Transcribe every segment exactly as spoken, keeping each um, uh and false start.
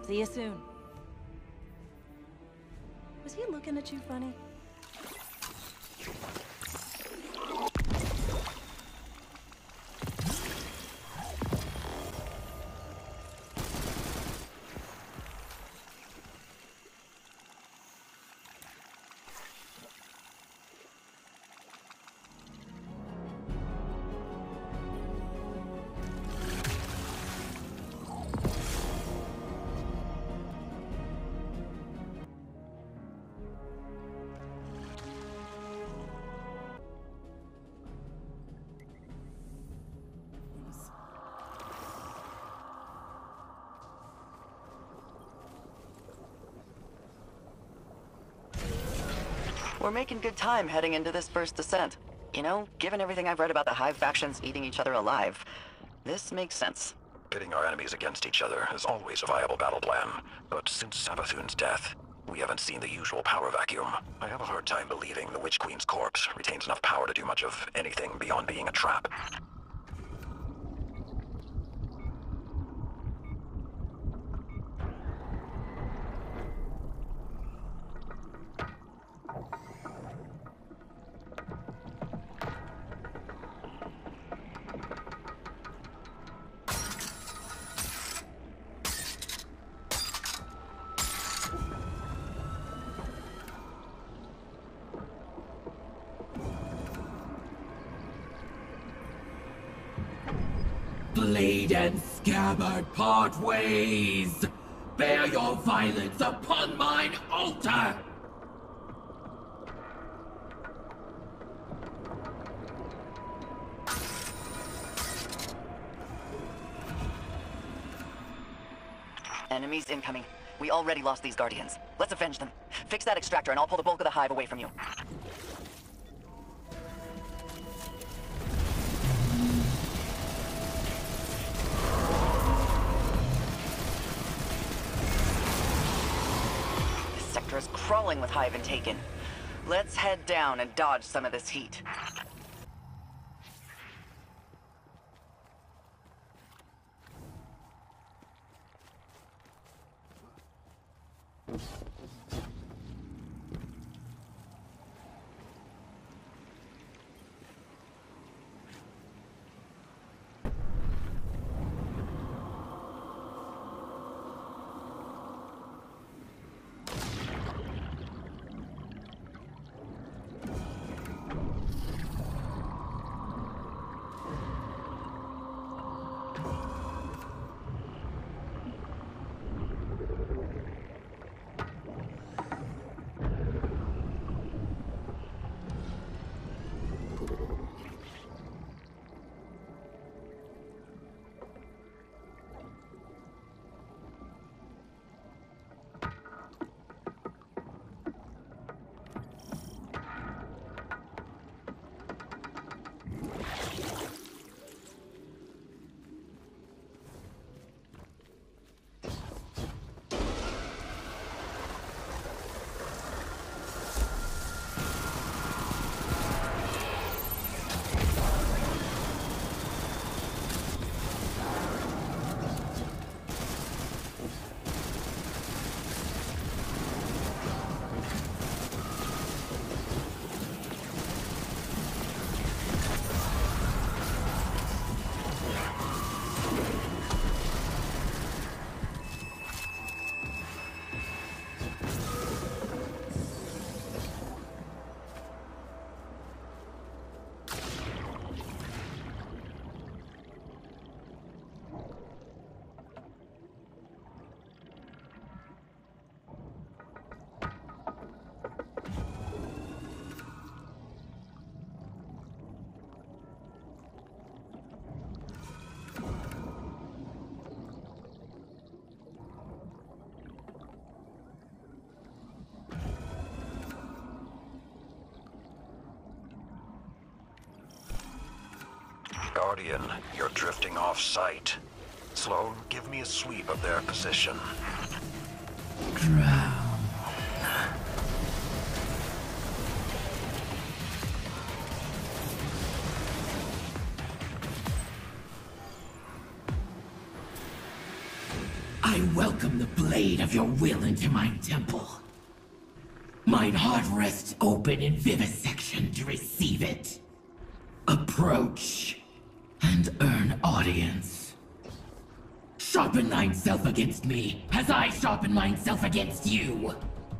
See you soon. Was he looking at you funny? We're making good time heading into this first descent. You know, given everything I've read about the Hive factions eating each other alive, this makes sense. Pitting our enemies against each other is always a viable battle plan, but since Savathun's death, we haven't seen the usual power vacuum. I have a hard time believing the Witch Queen's corpse retains enough power to do much of anything beyond being a trap. Blade and scabbard part ways! Bear your violence upon mine altar! Enemies incoming. We already lost these Guardians. Let's avenge them. Fix that extractor and I'll pull the bulk of the Hive away from you. This sector is crawling with Hive and Taken. Let's head down and dodge some of this heat. Guardian, you're drifting off site. Sloan, give me a sweep of their position. Drown. I welcome the blade of your will into my temple. Mine heart rests open in vivisection to receive it. Approach and earn audience. Sharpen thyself against me, as I sharpen myself against you.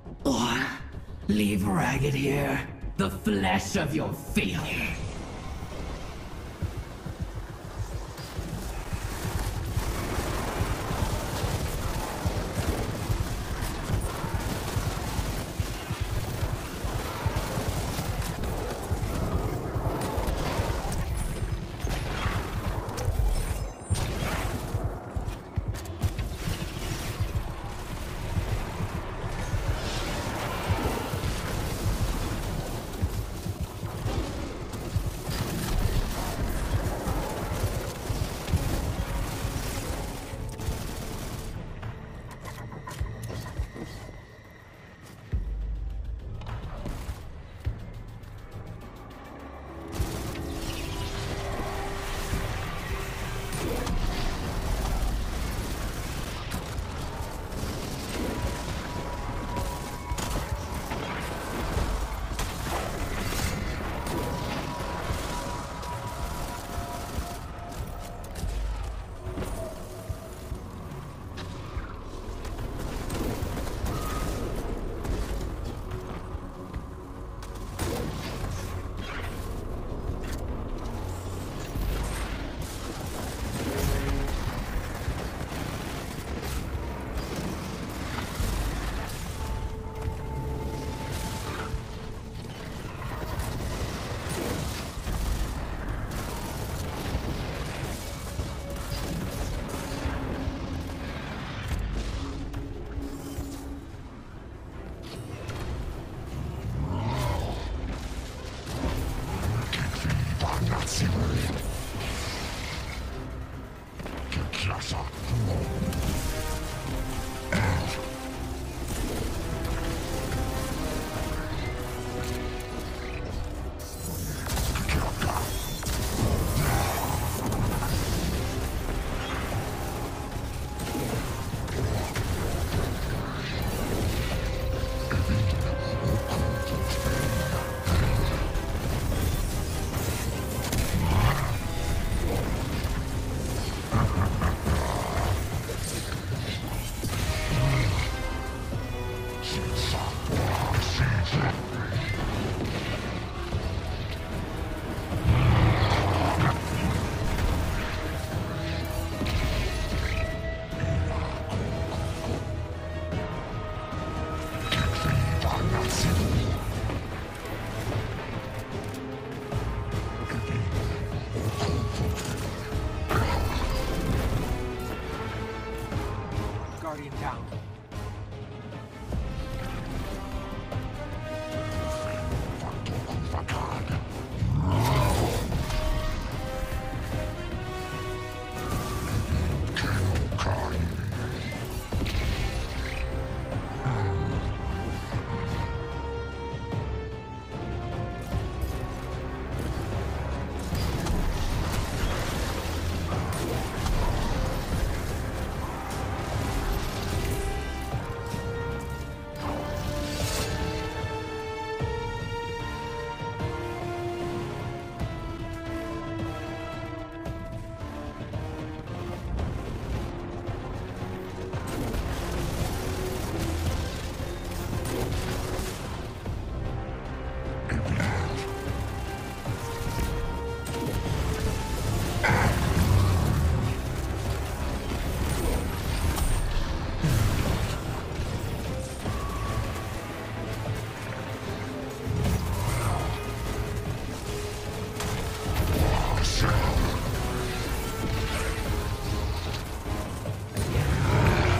Or leave ragged here, the flesh of your failure.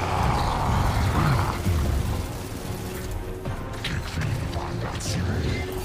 That's